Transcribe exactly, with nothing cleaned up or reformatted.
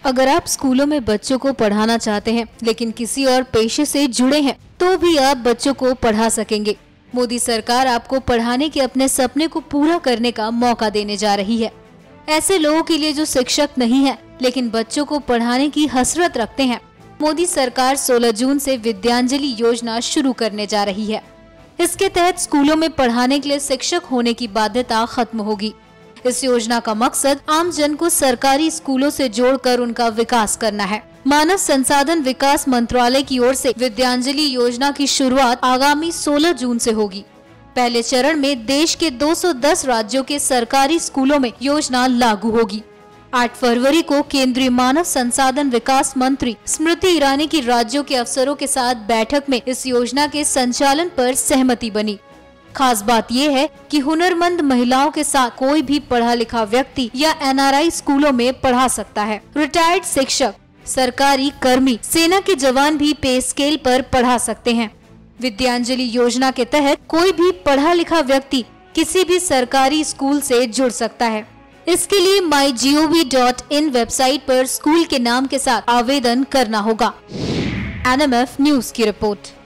अगर आप स्कूलों में बच्चों को पढ़ाना चाहते हैं लेकिन किसी और पेशे से जुड़े हैं तो भी आप बच्चों को पढ़ा सकेंगे। मोदी सरकार आपको पढ़ाने के अपने सपने को पूरा करने का मौका देने जा रही है। ऐसे लोगों के लिए जो शिक्षक नहीं है लेकिन बच्चों को पढ़ाने की हसरत रखते हैं, मोदी सरकार सोलह जून से विद्यांजलि योजना शुरू करने जा रही है। इसके तहत स्कूलों में पढ़ाने के लिए शिक्षक होने की बाध्यता खत्म होगी। इस योजना का मकसद आम जन को सरकारी स्कूलों से जोड़कर उनका विकास करना है। मानव संसाधन विकास मंत्रालय की ओर से विद्यांजलि योजना की शुरुआत आगामी सोलह जून से होगी। पहले चरण में देश के दो सौ दस राज्यों के सरकारी स्कूलों में योजना लागू होगी। आठ फरवरी को केंद्रीय मानव संसाधन विकास मंत्री स्मृति ईरानी की राज्यों के अफसरों के साथ बैठक में इस योजना के संचालन पर सहमति बनी। खास बात यह है कि हुनरमंद महिलाओं के साथ कोई भी पढ़ा लिखा व्यक्ति या एन आर आई स्कूलों में पढ़ा सकता है। रिटायर्ड शिक्षक, सरकारी कर्मी, सेना के जवान भी पे स्केल पर पढ़ा सकते हैं। विद्यांजलि योजना के तहत कोई भी पढ़ा लिखा व्यक्ति किसी भी सरकारी स्कूल से जुड़ सकता है। इसके लिए my G O V dot in website पर स्कूल के नाम के साथ आवेदन करना होगा। एन एम एफ न्यूज की रिपोर्ट।